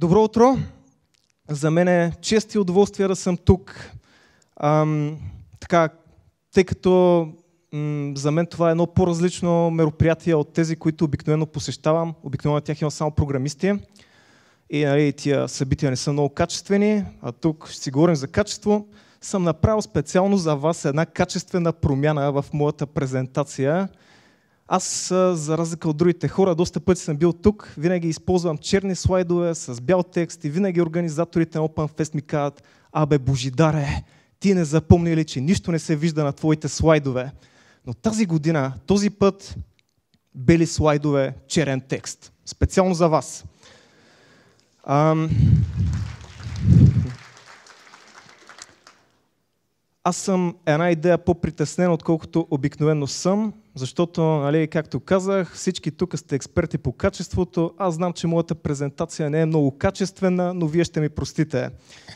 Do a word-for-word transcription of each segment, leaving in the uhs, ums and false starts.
Добро утро! За мен е чест и удоволствие да съм тук. Ам, така, тъй като м, за мен това е едно по-различно мероприятие от тези, които обикновено посещавам. Обикновено на тях имам само програмисти. И нали, тия събития не са много качествени, а тук ще си говорим за качество. Съм направил специално за вас една качествена промяна в моята презентация. Аз, за разлика от другите хора, доста пъти съм бил тук, винаги използвам черни слайдове с бял текст и винаги организаторите на OpenFest ми казват: абе, Божидаре, ти не запомни ли, че нищо не се вижда на твоите слайдове? Но тази година, този път, бели слайдове, черен текст. Специално за вас. Ам... Аз съм една идея по-притеснен, отколкото обикновено съм, защото, нали, както казах, всички тук сте експерти по качеството. Аз знам, че моята презентация не е много качествена, но вие ще ми простите.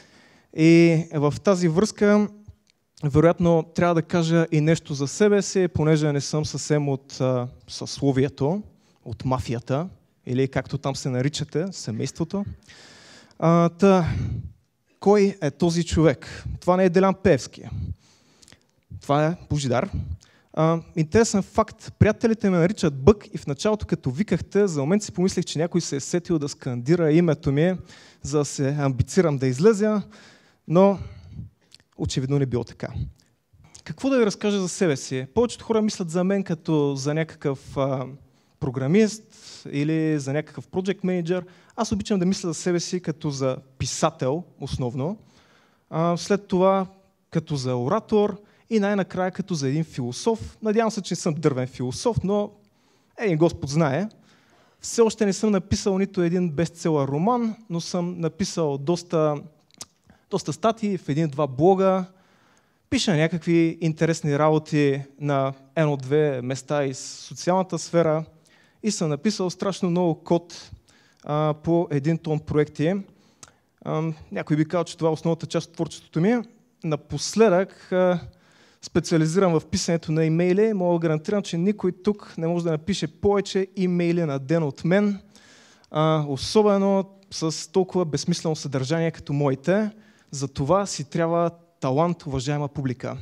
И в тази връзка, вероятно, трябва да кажа и нещо за себе си, понеже не съм съвсем от а, съсловието, от мафията, или както там се наричате, семейството. А, та, кой е този човек? Това не е Делян Пеевски. Това е Божидар. А, интересен факт. Приятелите ме наричат Бък и в началото, като викахте, за момент си помислих, че някой се е сетил да скандира името ми, за да се амбицирам да излезя, но очевидно не било така. Какво да ви разкажа за себе си? Повечето хора мислят за мен като за някакъв а, програмист или за някакъв project manager. Аз обичам да мисля за себе си като за писател, основно. А, след това като за оратор и най-накрая като за един философ. Надявам се, че не съм дървен философ, но един Господ знае. Все още не съм написал нито един бестселър роман, но съм написал доста, доста статии в един-два блога. Пиша някакви интересни работи на едно-две места из социалната сфера и съм написал страшно много код а, по един тон проекти. А, някой би казал, че това е основната част от творчеството ми. Напоследък а, специализирам в писането на имейли. Мога да гарантирам, че никой тук не може да напише повече имейли на ден от мен, а, особено с толкова безсмислено съдържание като моите. За това си трябва талант, уважаема публика.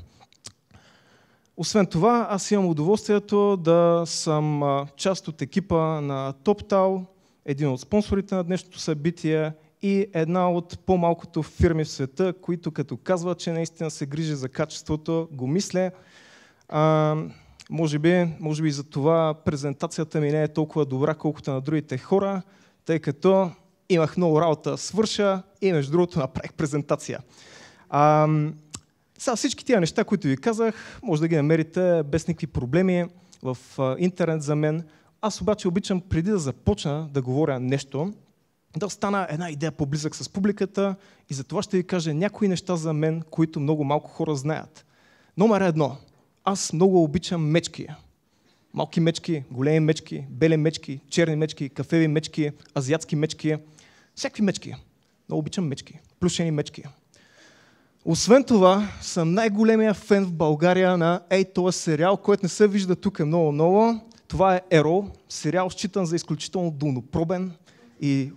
Освен това, аз имам удоволствието да съм част от екипа на TopTal, един от спонсорите на днешното събитие и една от по-малкото фирми в света, които като казват, че наистина се грижи за качеството, го мисля. А, може би, може би за това презентацията ми не е толкова добра, колкото на другите хора, тъй като имах много работа да свърша и между другото направих презентация. А, сега всички тия неща, които ви казах, може да ги намерите без никакви проблеми в а, интернет за мен. Аз обаче обичам преди да започна да говоря нещо, да стана една идея по-близък с публиката и за това ще ви кажа някои неща за мен, които много малко хора знаят. Номер едно. Аз много обичам мечки. Малки мечки, големи мечки, бели мечки, черни мечки, кафеви мечки, азиатски мечки. Всякакви мечки. Много обичам мечки. Плюшени мечки. Освен това, съм най-големия фен в България на ей този сериал, който не се вижда тук много-много. Това е Arrow, сериал считан за изключително долнопробен и,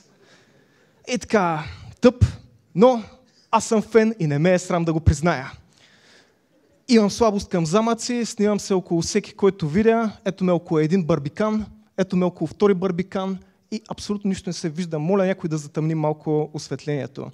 и така тъп, но аз съм фен и не ме е срам да го призная. Имам слабост към замъци, снимам се около всеки, който видя. Ето ме около един барбикан, ето ме около втори барбикан и абсолютно нищо не се вижда. Моля някой да затъмни малко осветлението.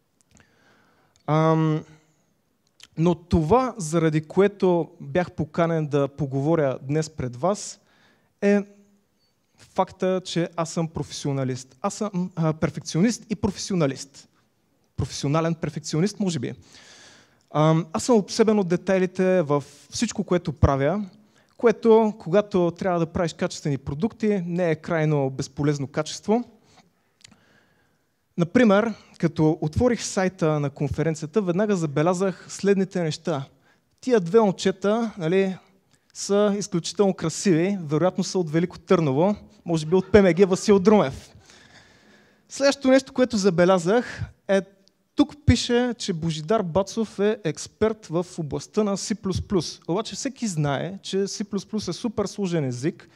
Ам, но това, заради което бях поканен да поговоря днес пред вас, е факта, че аз съм професионалист. Аз съм а, перфекционист и професионалист. Професионален перфекционист, може би. Ам, аз съм обсебен от детайлите в всичко, което правя, което, когато трябва да правиш качествени продукти, не е крайно безполезно качество. Например, като отворих сайта на конференцията, веднага забелязах следните неща. Тия две момчета, нали, са изключително красиви, вероятно са от Велико Търново, може би от ПМГ Васил Друмев. Следващото нещо, което забелязах, е тук пише, че Божидар Бацов е експерт в областта на C++. Обаче всеки знае, че C++ е супер сложен език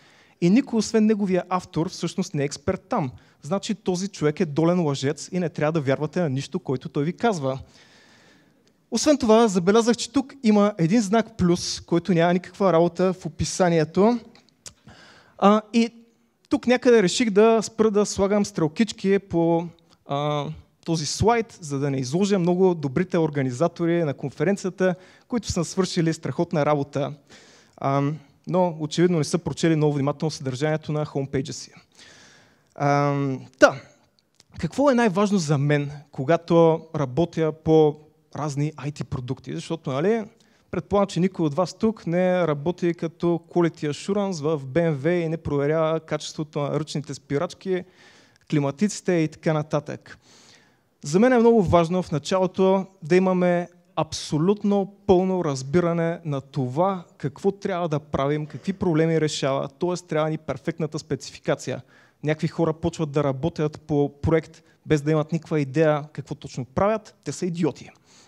и никой освен неговия автор всъщност не е експерт там. Значи този човек е долен лъжец и не трябва да вярвате на нищо, който той ви казва. Освен това, забелязах, че тук има един знак плюс, който няма никаква работа в описанието. А, и тук някъде реших да спра да слагам стрелкички по а, този слайд, за да не изложа много добрите организатори на конференцията, които са свършили страхотна работа. А, но очевидно не са прочели много внимателно съдържанието на хоумпейджа си. А, да, какво е най-важно за мен, когато работя по разни ай ти продукти? Защото, нали, предполагам, че никой от вас тук не работи като Quality Assurance в Б М В и не проверява качеството на ръчните спирачки, климатиците и така нататък. За мен е много важно в началото да имаме абсолютно пълно разбиране на това какво трябва да правим, какви проблеми решава, т.е. трябва ни перфектната спецификация. Някакви хора почват да работят по проект без да имат никаква идея какво точно правят, те са идиоти.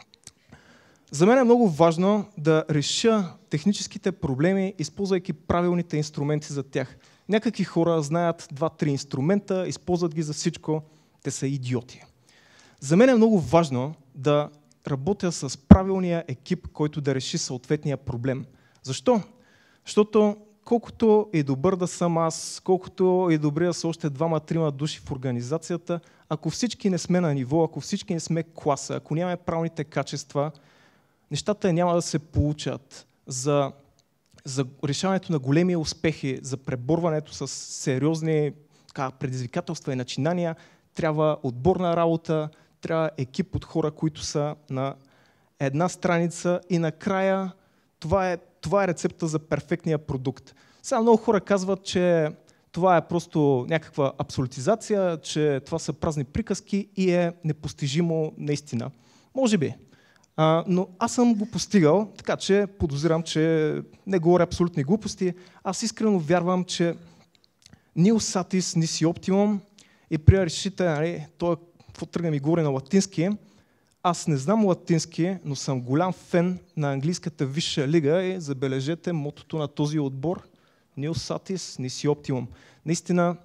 За мен е много важно да реша техническите проблеми, използвайки правилните инструменти за тях. Някакви хора знаят два-три инструмента, използват ги за всичко, те са идиоти. За мен е много важно да работя с правилния екип, който да реши съответния проблем. Защо? Защото колкото и добър да съм аз, колкото и добри да са още двама-трима души в организацията, ако всички не сме на ниво, ако всички не сме класа, ако нямаме правилните качества, нещата няма да се получат. За, за решаването на големи успехи, за преборването с сериозни така, предизвикателства и начинания, трябва отборна работа, трябва екип от хора, които са на една страница и накрая това е, това е рецепта за перфектния продукт. Сега много хора казват, че това е просто някаква абсолютизация, че това са празни приказки и е непостижимо наистина. Може би. А, но аз съм го постигал, така че подозирам, че не говоря абсолютни глупости. Аз искрено вярвам, че nil satis nisi optimum и при да решите, нали, той какво тръгна ми говори на латински. Аз не знам латински, но съм голям фен на английската висша лига и забележете мотото на този отбор nil satis nisi optimum. Наистина,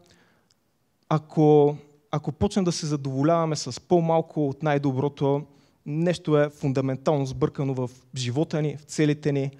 ако, ако почнем да се задоволяваме с по-малко от най-доброто, нещо е фундаментално сбъркано в живота ни, в целите ни.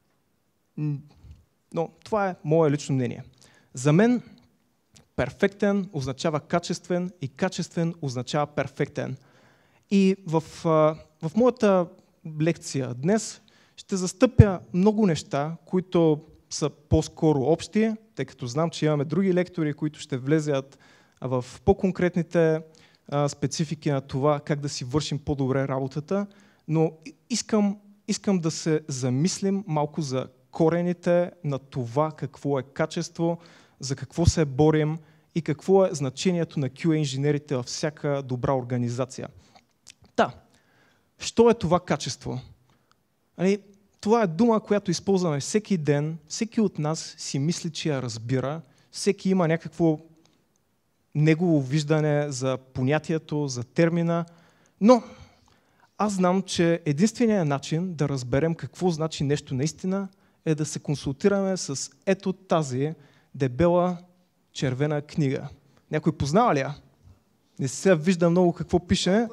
Но това е мое лично мнение. За мен перфектен означава качествен и качествен означава перфектен. И в, в моята лекция днес ще застъпя много неща, които са по-скоро общи, тъй като знам, че имаме други лектори, които ще влезят в по-конкретните специфики на това как да си вършим по-добре работата, но искам, искам да се замислим малко за корените на това какво е качество, за какво се борим и какво е значението на Q A инженерите във всяка добра организация. Та, що е това качество? Али, това е дума, която използваме всеки ден, всеки от нас си мисли, че я разбира, всеки има някакво негово виждане за понятието, за термина, но аз знам, че единственият начин да разберем какво значи нещо наистина е да се консултираме с ето тази дебела червена книга. Някой познава ли я? Не се вижда много какво пише.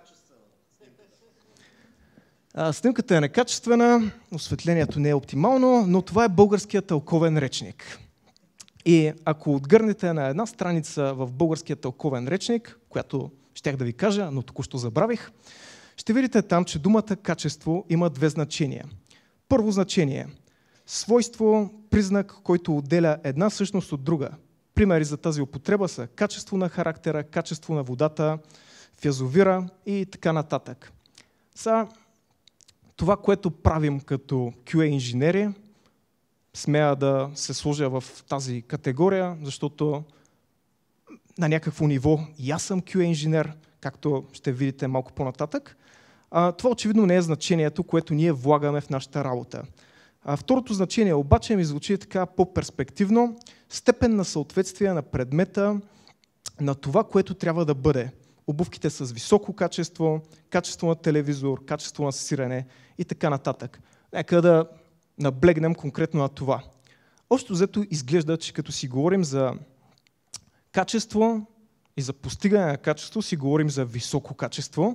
А, снимката е некачествена, осветлението не е оптимално, но това е българският тълковен речник. И ако отгърнете на една страница в българския тълковен речник, която щях да ви кажа, но току-що забравих, ще видите там, че думата качество има две значения. Първо значение – свойство, признак, който отделя една същност от друга. Примери за тази употреба са качество на характера, качество на водата, в язовира и така нататък. Са това, което правим като Q A инженери, смея да се сложа в тази категория, защото на някакво ниво и аз съм Q A инженер, както ще видите малко по-нататък. А, това очевидно не е значението, което ние влагаме в нашата работа. А, второто значение обаче ми звучи така по-перспективно. Степен на съответствие на предмета на това, което трябва да бъде. Обувките с високо качество, качество на телевизор, качество на сирене и така нататък. Нека да наблегнем конкретно на това. Общо взето изглежда, че като си говорим за качество и за постигане на качество, си говорим за високо качество.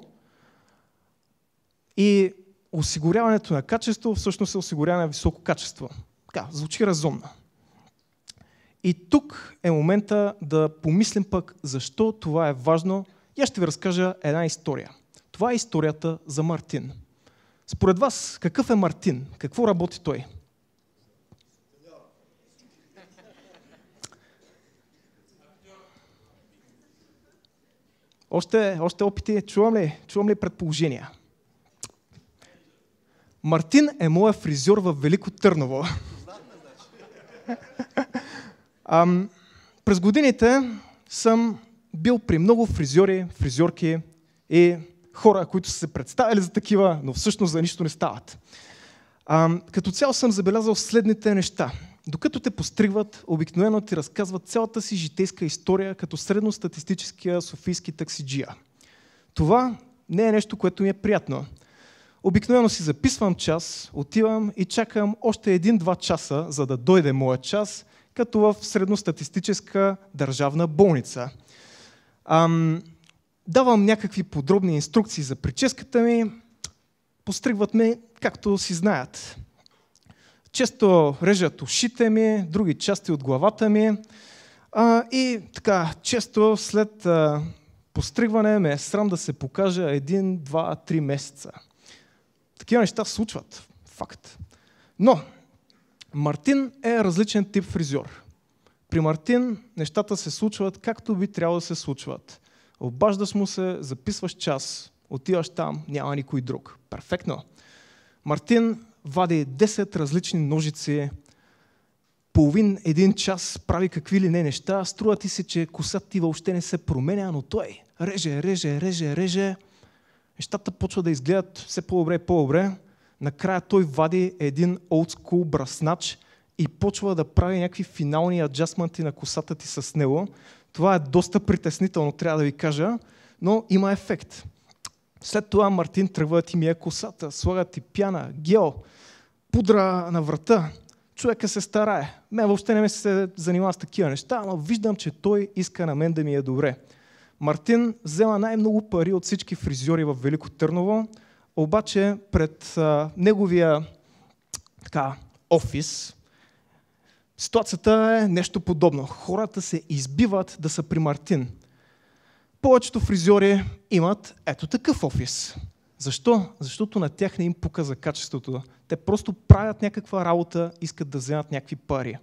И осигуряването на качество всъщност е осигуряване на високо качество. Така, звучи разумно. И тук е момента да помислим пък защо това е важно. И аз ще ви разкажа една история. Това е историята за Мартин. Според вас, какъв е Мартин? Какво работи той? Още, още опити, чувам ли, чувам ли предположения? Мартин е моя фризьор в Велико Търново. Ам, през годините съм бил при много фризьори, фризьорки и хора, които са се представили за такива, но всъщност за нищо не стават. Ам, като цяло съм забелязал следните неща. Докато те постригват, обикновено ти разказват цялата си житейска история като средностатистическия софийски таксиджия. Това не е нещо, което ми е приятно. Обикновено си записвам час, отивам и чакам още един-два часа, за да дойде моя час, като в средностатистическа държавна болница. Ам, давам някакви подробни инструкции за прическата ми, постригват ме както си знаят. Често режат ушите ми, други части от главата ми а, и така, често след а, постригване ме е срам да се покажа един, два, три месеца. Такива неща се случват. Факт. Но Мартин е различен тип фризьор. При Мартин нещата се случват както би трябвало да се случват. Обаждаш му се, записваш час, отиваш там, няма никой друг. Перфектно. Мартин вади десет различни ножици, половин един час прави какви ли не неща, струва ти се, че косата ти въобще не се променя, но той реже, реже, реже, реже. Нещата почва да изгледат все по-добре и по-добре. Накрая той вади един олдскул браснач и почва да прави някакви финални аджастменти на косата ти с него. Това е доста притеснително, трябва да ви кажа, но има ефект. След това Мартин тръгва да ти мие косата, слага ти пяна, гел, пудра на врата. Човека се старае. Мен въобще не ме се занимава с такива неща, но виждам, че той иска на мен да ми е добре. Мартин взема най-много пари от всички фризьори в Велико Търново, обаче пред а, неговия така, офис ситуацията е нещо подобно. Хората се избиват да са при Мартин. Повечето фризьори имат ето такъв офис. Защо? Защото на тях не им пука за качеството. Те просто правят някаква работа, искат да вземат някакви пари.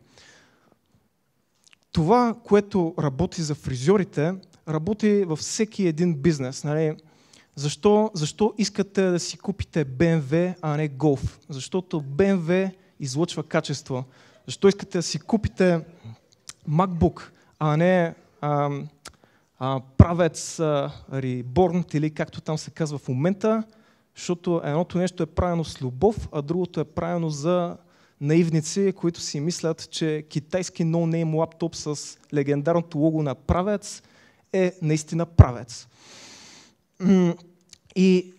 Това, което работи за фризьорите, работи във всеки един бизнес. Нали? Защо, защо искате да си купите Б М В, а не Голф? Защото Б М В излъчва качество. Защо искате да си купите MacBook, а не а, а, правец а, Reborn, или както там се казва в момента? Защото едното нещо е правено с любов, а другото е правено за наивници, които си мислят, че китайски ноунейм лаптоп с легендарното лого на правец е наистина правец. И,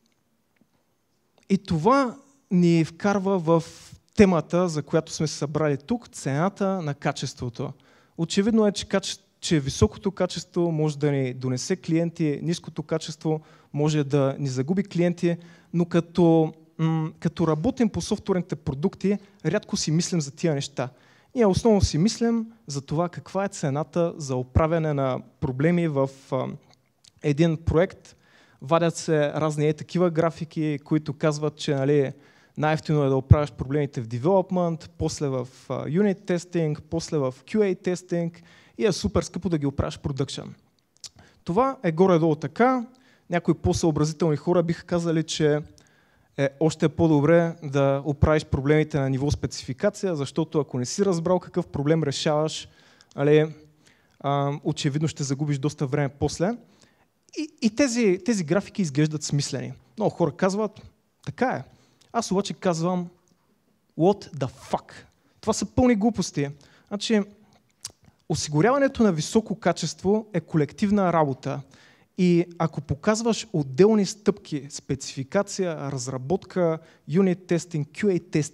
и това ни вкарва в темата, за която сме се събрали тук, цената на качеството. Очевидно е, че, каче, че високото качество може да ни донесе клиенти, ниското качество може да ни загуби клиенти, но като, м- като работим по софтуерните продукти, рядко си мислим за тия неща. Ние основно си мислим за това каква е цената за оправяне на проблеми в а, един проект. Вадят се разни е такива графики, които казват, че нали, най-ефтино е да оправяш проблемите в development, после в uh, unit testing, после в Q A testing и е супер скъпо да ги оправяш в production. Това е горе-долу така. Някои по-съобразителни хора биха казали, че е още по-добре да оправиш проблемите на ниво спецификация, защото ако не си разбрал какъв проблем решаваш, али, а, очевидно ще загубиш доста време после. И, и тези, тези графики изглеждат смислени. Много хора казват, така е. Аз обаче казвам, what the fuck? Това са пълни глупости. Значи, осигуряването на високо качество е колективна работа. И ако показваш отделни стъпки, спецификация, разработка, юнит тестинг, Q A тестинг,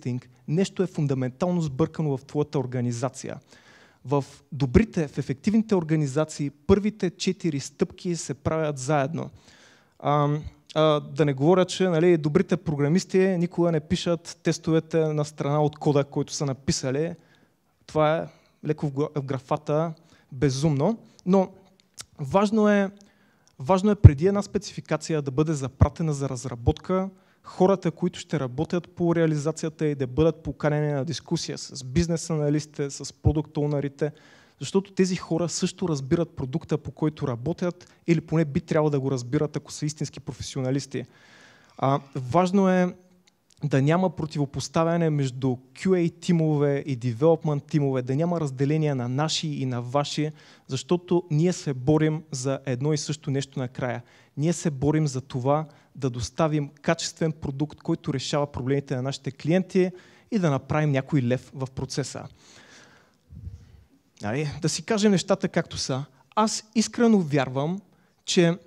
нещо е фундаментално сбъркано в твоята организация. В добрите, в ефективните организации първите четири стъпки се правят заедно. А, а, да не говоря, че нали, добрите програмисти никога не пишат тестовете на страна от кода, който са написали. Това е леко в графата безумно, но важно е, важно е преди една спецификация да бъде запратена за разработка, хората, които ще работят по реализацията и да бъдат поканени на дискусия с бизнес аналистите, с продукт оунърите, защото тези хора също разбират продукта, по който работят, или поне би трябвало да го разбират, ако са истински професионалисти. А, важно е да няма противопоставяне между Кю Ей тимове и Development тимове, да няма разделение на наши и на ваши, защото ние се борим за едно и също нещо накрая. Ние се борим за това да доставим качествен продукт, който решава проблемите на нашите клиенти и да направим някой лев в процеса. Али, да си кажем нещата както са. Аз искрено вярвам, че,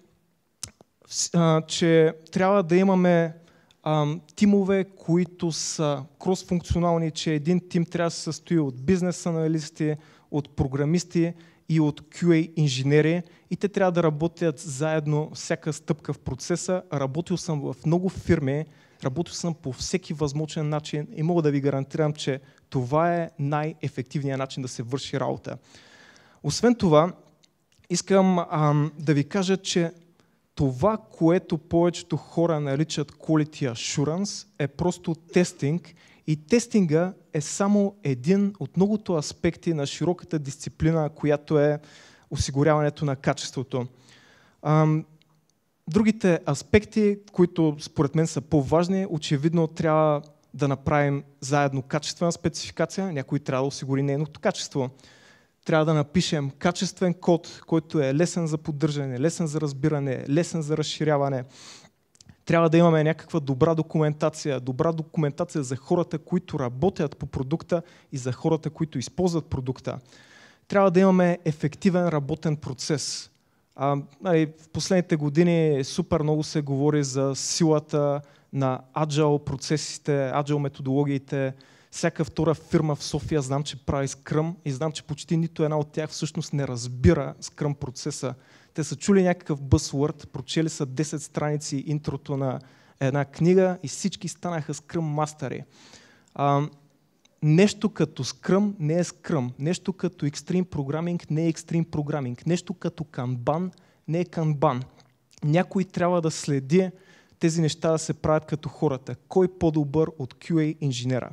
а, че трябва да имаме а, тимове, които са кросфункционални, че един тим трябва да се състои от бизнес аналисти, от програмисти и от Кю Ей инженери и те трябва да работят заедно всяка стъпка в процеса. Работил съм в много фирми, работил съм по всеки възможен начин и мога да ви гарантирам, че това е най-ефективният начин да се върши работа. Освен това, искам ам, да ви кажа, че това, което повечето хора наричат Quality Assurance, е просто тестинг и тестинга е само един от многото аспекти на широката дисциплина, която е осигуряването на качеството. Ам, другите аспекти, които според мен са по-важни, очевидно трябва да направим заедно качествена спецификация, някой трябва да осигури нейното качество. Трябва да напишем качествен код, който е лесен за поддържане, лесен за разбиране, лесен за разширяване. Трябва да имаме някаква добра документация, добра документация за хората, които работят по продукта и за хората, които използват продукта. Трябва да имаме ефективен работен процес. А, нали, в последните години супер много се говори за силата на Agile процесите, Agile методологиите. Всяка втора фирма в София знам, че прави Scrum и знам, че почти нито една от тях всъщност не разбира Scrum процеса. Те са чули някакъв buzzword, прочели са десет страници интрото на една книга и всички станаха Scrum мастери. А, нещо като Scrum не е Scrum, нещо като Extreme Programming не е Extreme Programming, нещо като Kanban не е Kanban. Някой трябва да следи тези неща да се правят като хората. Кой по-добър от Кю Ей инженера?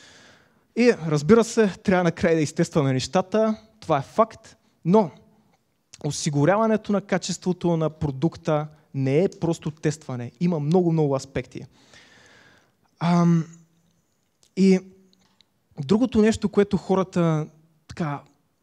И разбира се, трябва накрая да изтестваме нещата, това е факт, но осигуряването на качеството на продукта не е просто тестване. Има много-много аспекти. Ам, и другото нещо, което хората така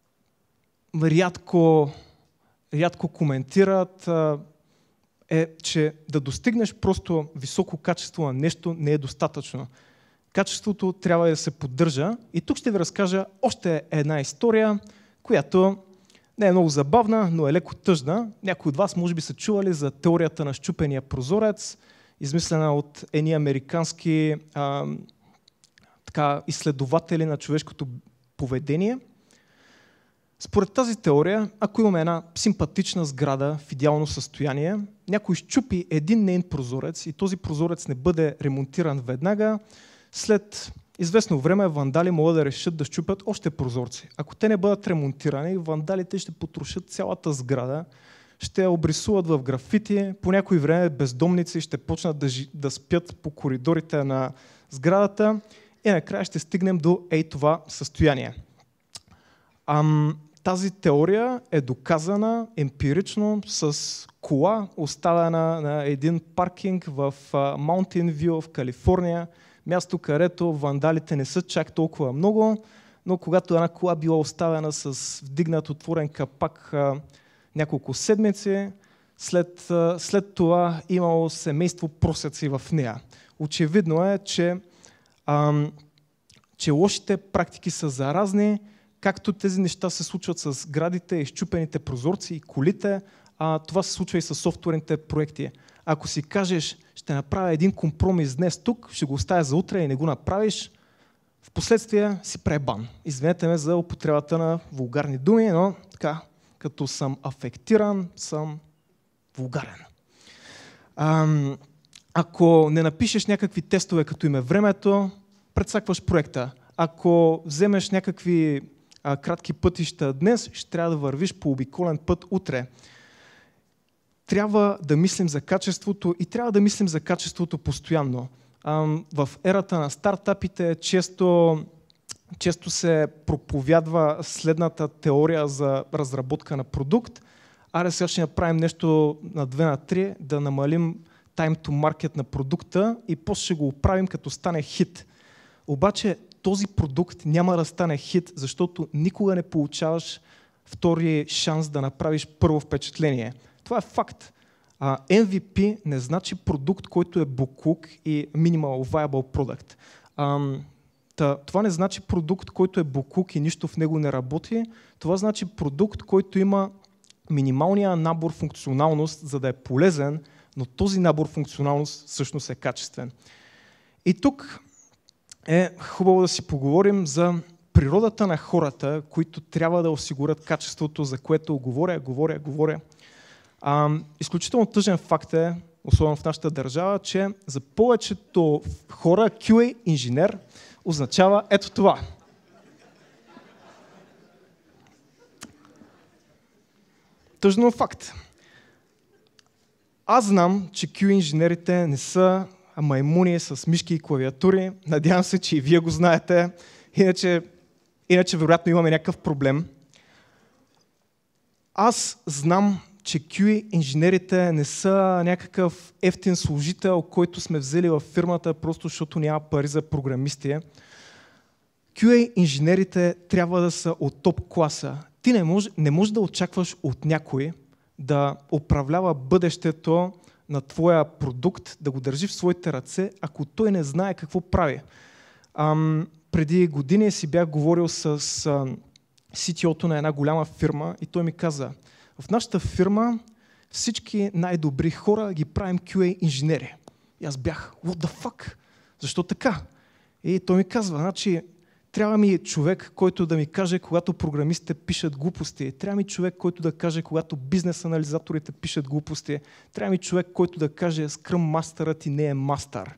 рядко, рядко коментират, е, че да достигнеш просто високо качество на нещо не е достатъчно. Качеството трябва да се поддържа. И тук ще ви разкажа още една история, която не е много забавна, но е леко тъжна. Някои от вас може би са чували за теорията на счупения прозорец, измислена от едни американски а, така, изследователи на човешкото поведение. Според тази теория, ако имаме една симпатична сграда в идеално състояние, някой счупи един нейн прозорец и този прозорец не бъде ремонтиран веднага, след известно време вандали могат да решат да счупят още прозорци. Ако те не бъдат ремонтирани, вандалите ще потрошат цялата сграда, ще я обрисуват в графити, по някое време бездомници ще почнат да, жи, да спят по коридорите на сградата и накрая ще стигнем до ей това състояние. Ам, тази теория е доказана емпирично с кола, оставена на един паркинг в Mountain View в Калифорния, място, където вандалите не са чак толкова много, но когато една кола била оставена с вдигнат отворен капак а, няколко седмици, след, а, след това имало семейство просеци в нея. Очевидно е, че, а, че лошите практики са заразни, както тези неща се случват с градите, изчупените прозорци и колите, а това се случва и с софтуерните проекти. Ако си кажеш, ще направя един компромис днес тук, ще го оставя за утре и не го направиш, Впоследствие си пребан. Извинете ме за употребата на вулгарни думи, но така, като съм афектиран, съм вулгарен. Ам, ако не напишеш някакви тестове, като им е времето, прецакваш проекта. Ако вземеш някакви а, кратки пътища днес, ще трябва да вървиш по обиколен път утре. Трябва да мислим за качеството и трябва да мислим за качеството постоянно. Ам, в ерата на стартапите често, често се проповядва следната теория за разработка на продукт. Аре сега ще направим нещо на две на три, да намалим time to market на продукта и после ще го оправим като стане хит. Обаче този продукт няма да стане хит, защото никога не получаваш втори шанс да направиш първо впечатление. Това е факт. Uh, Ем Ви Пи не значи продукт, който е боклук и minimal viable product. Um, та, това не значи продукт, който е боклук и нищо в него не работи. Това значи продукт, който има минималния набор функционалност, за да е полезен, но този набор функционалност всъщност е качествен. И тук е хубаво да си поговорим за природата на хората, които трябва да осигурят качеството, за което говоря, говоря, говоря. А, изключително тъжен факт е, особено в нашата държава, че за повечето хора Кю Ей инженер означава ето това. Тъжно факт. Аз знам, че Кю Ей инженерите не са маймуни с мишки и клавиатури. Надявам се, че и вие го знаете. Иначе, иначе вероятно имаме някакъв проблем. Аз знам, че Кю Ей инженерите не са някакъв ефтин служител, който сме взели във фирмата, просто защото няма пари за програмисти. Кю Ей инженерите трябва да са от топ класа. Ти не можеш не може да очакваш от някой да управлява бъдещето на твоя продукт, да го държи в своите ръце, ако той не знае какво прави. Ам, преди години си бях говорил с а, Си Ти О-то на една голяма фирма и той ми каза: в нашата фирма всички най-добри хора ги правим Кю Ей инженери. И аз бях, what the fuck? Защо така? И той ми казва, значи, трябва ми човек, който да ми каже, когато програмистите пишат глупости. Трябва ми човек, който да каже, когато бизнес анализаторите пишат глупости. Трябва ми човек, който да каже, Scrum мастърът ти не е мастър.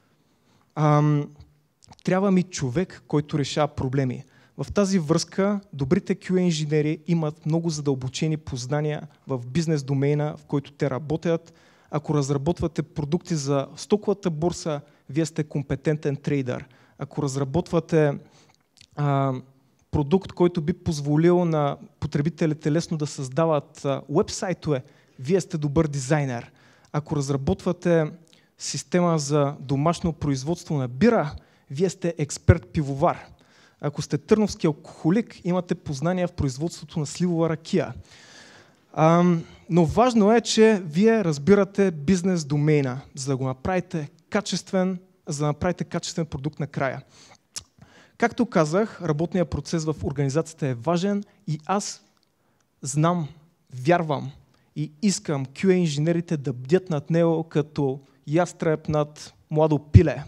Ам, трябва ми човек, който решава проблеми. В тази връзка добрите Кю Ей инженери имат много задълбочени познания в бизнес домейна, в който те работят. Ако разработвате продукти за стоковата борса, вие сте компетентен трейдър. Ако разработвате а, продукт, който би позволил на потребителите лесно да създават уебсайтове, вие сте добър дизайнер. Ако разработвате система за домашно производство на бира, вие сте експерт пивовар. Ако сте търновски алкохолик, имате познания в производството на сливова ракия. А, но важно е, че вие разбирате бизнес домейна, за да го направите качествен, за да направите качествен продукт накрая. Както казах, работният процес в организацията е важен и аз знам, вярвам и искам Кю Ей инженерите да бдят над него като ястреб над младо пиле.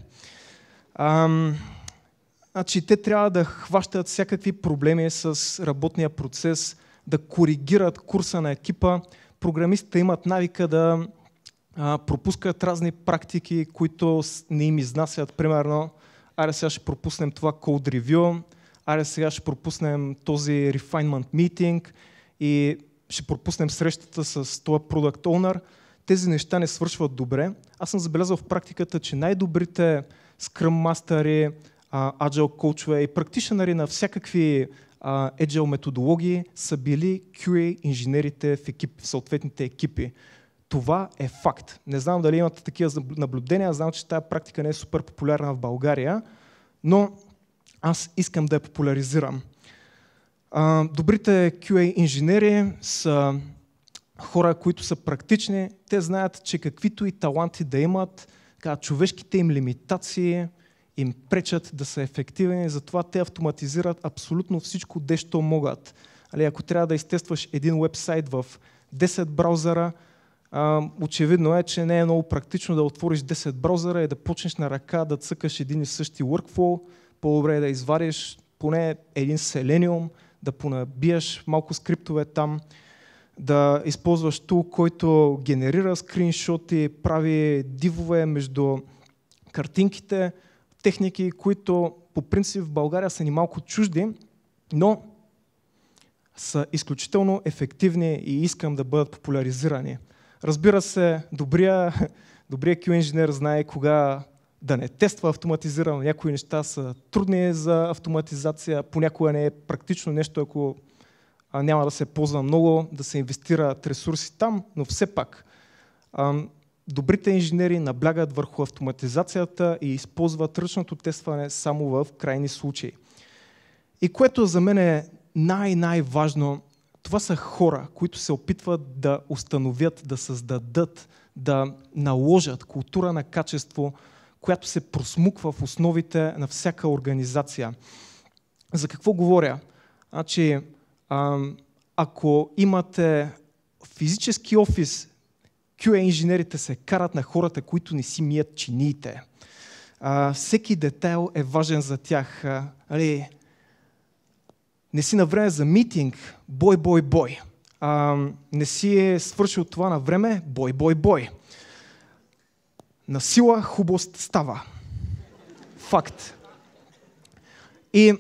Ам, значи, те трябва да хващат всякакви проблеми с работния процес, да коригират курса на екипа. Програмистите имат навика да а, пропускат разни практики, които не им изнасят. Примерно, аре сега ще пропуснем това code review, аре сега ще пропуснем този refinement meeting и ще пропуснем срещата с това product owner. Тези неща не свършват добре. Аз съм забелязал в практиката, че най-добрите Scrum мастери, Agile коучове и практишънъри на всякакви uh, Agile методологии са били Кю Ей инженерите в, екип, в съответните екипи. Това е факт. Не знам дали имате такива наблюдения, знам, че тази практика не е супер популярна в България, но аз искам да я популяризирам. Uh, добрите Кю Ей инженери са хора, които са практични. Те знаят, че каквито и таланти да имат, така, човешките им лимитации им пречат да са ефективни, затова те автоматизират абсолютно всичко, дещо могат. Али, ако трябва да изтестваш един уебсайт в десет браузъра, а, очевидно е, че не е много практично да отвориш десет браузъра и да почнеш на ръка да цъкаш един и същи workflow. по-добре е да извадиш поне един селениум, да понабиеш малко скриптове там, да използваш тул, който генерира скриншоти, прави дивове между картинките, техники, които по принцип в България са ни малко чужди, но са изключително ефективни и искам да бъдат популяризирани. Разбира се, добрия, добрия Q инженер знае кога да не тества автоматизирано. Някои неща са трудни за автоматизация, понякога не е практично нещо, ако няма да се ползва много, да се инвестират ресурси там, но все пак добрите инженери наблягат върху автоматизацията и използват ръчното тестване само в крайни случаи. И което за мен е най-най-важно, това са хора, които се опитват да установят, да създадат, да наложат култура на качество, която се просмуква в основите на всяка организация. За какво говоря? Значи, ако имате физически офис, Q A инженерите се карат на хората, които не си мият чиниите. А, всеки детайл е важен за тях. А, али, не си на време за митинг, бой, бой, бой. А, не си е свършил това на време, бой, бой, бой. На сила хубост става. Факт. И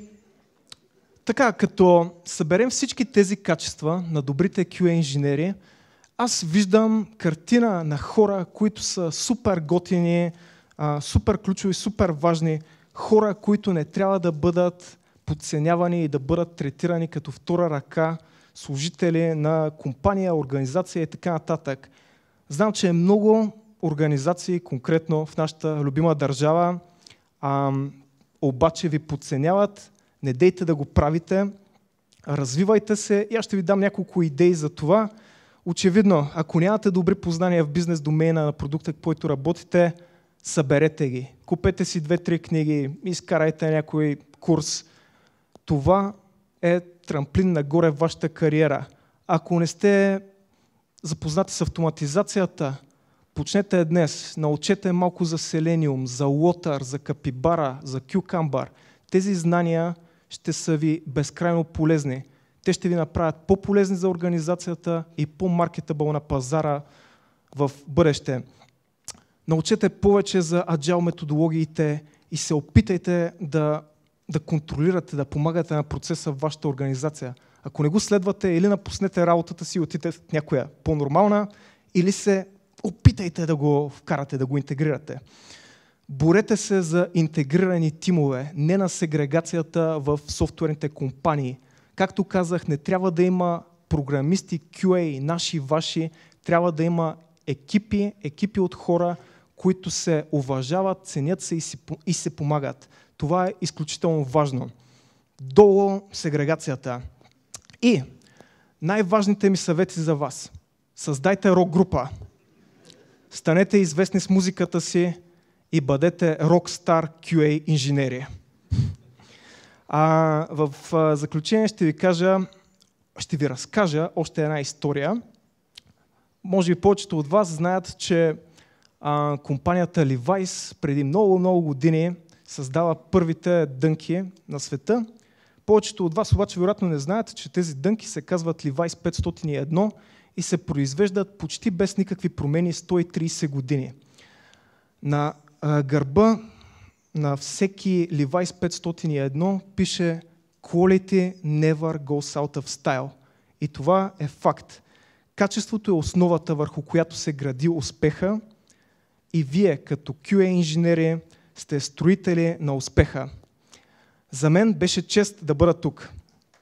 така, като съберем всички тези качества на добрите Q A инженери, аз виждам картина на хора, които са супер готини, супер ключови, супер важни, хора, които не трябва да бъдат подценявани и да бъдат третирани като втора ръка, служители на компания, организация и така нататък. Знам, че много организации, конкретно в нашата любима държава, а, обаче ви подценяват, не дейте да го правите, развивайте се и аз ще ви дам няколко идеи за това. Очевидно, ако нямате добри познания в бизнес домейна на продукта, в който работите, съберете ги. Купете си две-три книги, изкарайте някой курс. Това е трамплин нагоре в вашата кариера. Ако не сте запознати с автоматизацията, почнете днес. Научете малко за Selenium, за Lotar, за Capybara, за Cucumber. Тези знания ще са ви безкрайно полезни. Те ще ви направят по-полезни за организацията и по-маркетабъл на пазара в бъдеще. Научете повече за Agile методологиите и се опитайте да, да контролирате, да помагате на процеса в вашата организация. Ако не го следвате, или напуснете работата си и отидете в някоя по-нормална, или се опитайте да го вкарате, да го интегрирате. Борете се за интегрирани тимове, не на сегрегацията в софтуерните компании. Както казах, не трябва да има програмисти, Q A, наши, ваши, трябва да има екипи, екипи от хора, които се уважават, ценят се и, си, и се помагат. Това е изключително важно. Долу сегрегацията. И най-важните ми съвети за вас. Създайте рок-група. Станете известни с музиката си и бъдете рок-стар Q A инженери. А, в а, заключение ще ви кажа, ще ви разкажа още една история. Може би повечето от вас знаят, че а, компанията Levi's преди много-много години създава първите дънки на света. Повечето от вас обаче вероятно не знаят, че тези дънки се казват Levi's петстотин и едно и се произвеждат почти без никакви промени сто и трийсет години. На а, гърба на всеки Levi's петстотин и едно пише Quality never goes out of style. И това е факт. Качеството е основата, върху която се гради успеха и вие като Q A инженери сте строители на успеха. За мен беше чест да бъда тук.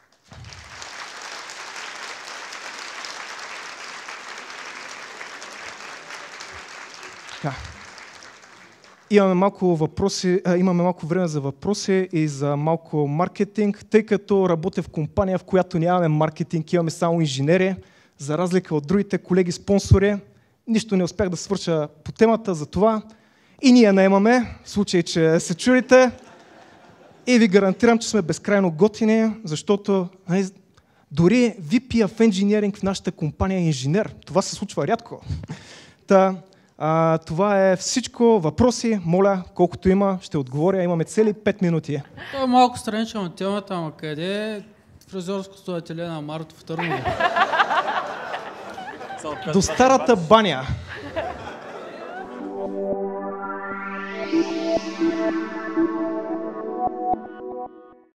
Така. Имаме малко въпроси, а, имаме малко време за въпроси и за малко маркетинг, тъй като работя в компания, в която нямаме маркетинг, имаме само инженери, за разлика от другите колеги спонсори. Нищо не успях да свърша по темата, за това и ние наемаме, в случай, че се чудите. И ви гарантирам, че сме безкрайно готини, защото нали, дори ви пи of Engineering в нашата компания е инженер. Това се случва рядко. Та, А, това е всичко. Въпроси, моля, колкото има, ще отговоря. Имаме цели пет минути. Това е малко странично от темата, ама къде е фризьорското ателие на Марто в Търново? До старата баня.